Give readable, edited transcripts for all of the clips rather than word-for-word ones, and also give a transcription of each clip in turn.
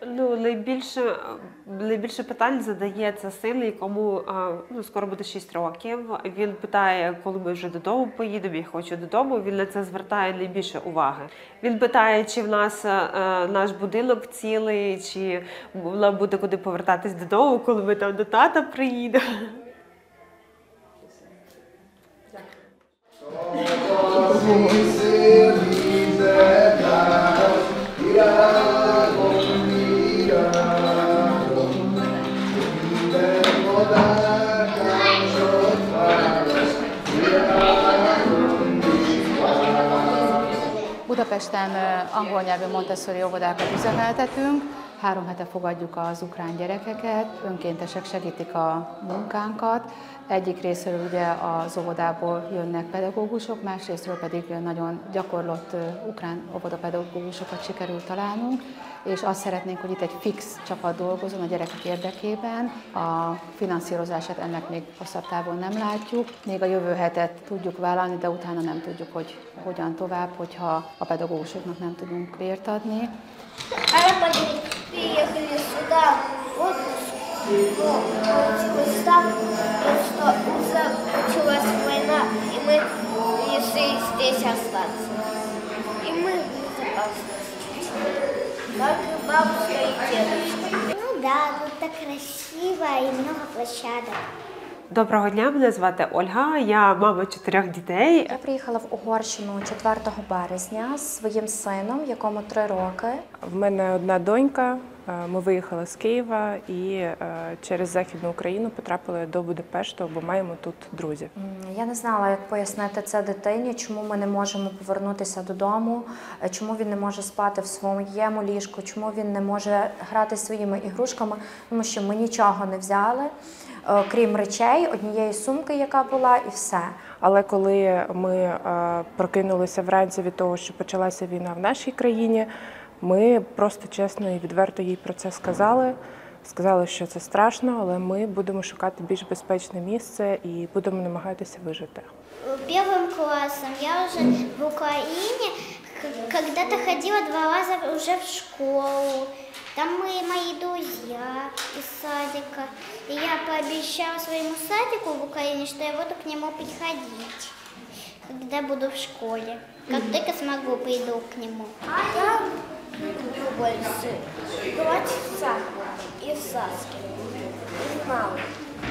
Ну, найбільше питань задає це син, якому скоро буде 6 років. Він питає, коли ми вже додому поїдемо, я хочу додому. Він на це звертає найбільше уваги. Він питає, чи в нас наш будинок цілий, чи нам буде куди повертатись додому, коли ми там до тата приїдемо. Budapesten angol nyelvű Montessori óvodákat üzemeltetünk, 3 hete fogadjuk az ukrán gyerekeket, önkéntesek segítik a munkánkat. Egyik részről ugye az óvodából jönnek pedagógusok, másrésztről pedig nagyon gyakorlott ukrán óvodapedagógusokat sikerült találnunk, és azt szeretnénk, hogy itt egy fix csapat dolgozon a gyerekek érdekében. A finanszírozását ennek még hosszabb távon nem látjuk, még a jövő hetet tudjuk vállalni, de utána nem tudjuk, hogy hogyan tovább, hogyha a pedagógusoknak nem tudunk bért adni. Приехали сюда в отпуск, но получилось так, что началась война, и мы решили здесь остаться. И мы в безопасности, как и бабушка и дедушка. Ну да, тут так красиво и много площадок. Доброго дня, мене звати Ольга, я мама 4 дітей. Я приїхала в Угорщину 4 березня з своїм сином, якому 3 роки. В мене одна донька, ми виїхали з Києва і через Західну Україну потрапили до Будапешту, бо маємо тут друзів. Я не знала, як пояснити це дитині, чому ми не можемо повернутися додому, чому він не може спати в своєму ліжку, чому він не може грати своїми ігрушками, тому що ми нічого не взяли, крім речей, однієї сумки, яка була, і все. Але коли ми прокинулися вранці від того, що почалася війна в нашій країні, ми просто чесно і відверто їй про це сказали. Сказали, що це страшно, але ми будемо шукати більш безпечне місце і будемо намагатися вижити. Первым классом я уже в Украине когда-то ходила 2 раза уже в школу. Там мои друзья из садика. И я пообещала своему садику в Украине, что я буду к нему приходить, когда буду в школе. Как только смогу, приду к нему. Я люблю больше дочь и Саски, и маму.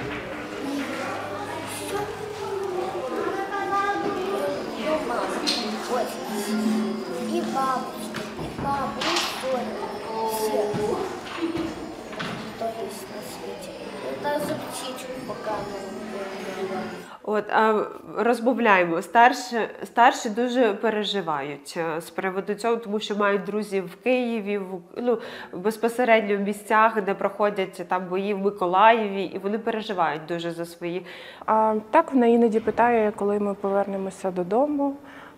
И бабушку, и папу, и Соню. Все, кто есть на свете. Даже птичку показывала. От, розмовляємо. Старші дуже переживають з приводу цього, тому що мають друзів в Києві, безпосередньо в місцях, де проходять там бої в Миколаєві, і вони переживають дуже за свої. Так, вона іноді питає, коли ми повернемося додому.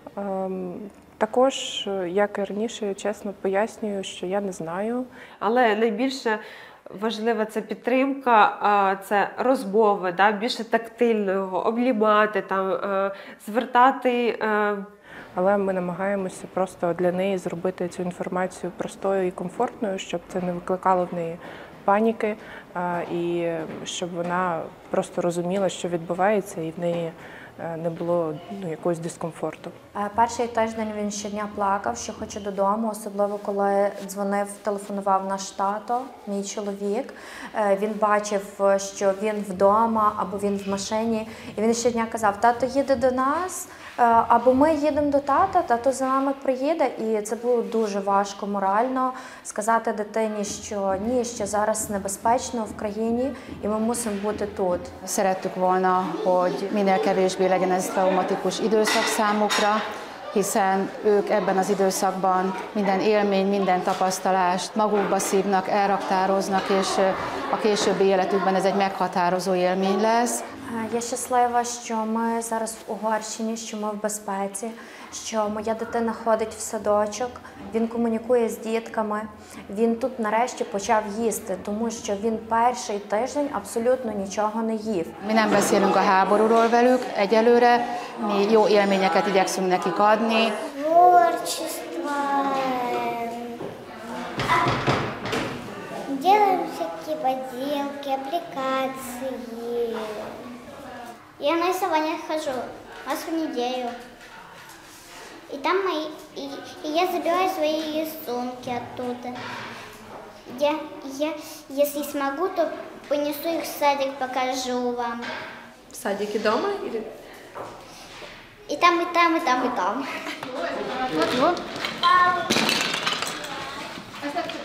Також, як і раніше, я чесно пояснюю, що я не знаю. Але найбільше важлива це підтримка, це розмови, більше тактильного, обнімати, звертати. Але ми намагаємося просто для неї зробити цю інформацію простою і комфортною, щоб це не викликало в неї паніки, і щоб вона просто розуміла, що відбувається, і в неї не було якогось дискомфорту. Перший тиждень він щодня плакав, що хоче додому, особливо коли дзвонив, телефонував наш тато, мій чоловік. Він бачив, що він вдома або він в машині, і він щодня казав: тато їде до нас, або ми їдемо до тата, тато за нами приїде. І це було дуже важко морально сказати дитині, що ні, що зараз небезпечно в країні, і ми мусимо бути тут. Szerettük volna, hogy minél kevésbé legyen ez traumatikus időszak számukra, hiszen ők ebben az időszakban minden élmény, minden tapasztalást magukba szívnak, elraktároznak, és a későbbi életükben ez egy meghatározó élmény lesz. Я щаслива, що ми зараз в Угорщині, що ми в безпеці, що моя дитина ходить в садочок, він комунікує з дітками, він тут нарешті почав їсти, тому що він перший тиждень абсолютно нічого не їв. Mi nem beszélünk a háborúról velük egyelőre, mi jó élményeket igyekszünk nekik adni. Творчество. поделки, аппликации. Я на рисование хожу раз в неделю. И там я забираю свои рисунки оттуда. Я, если смогу, то понесу их в садик, покажу вам. В садике дома или? И там, и там, и там, и там. Jó?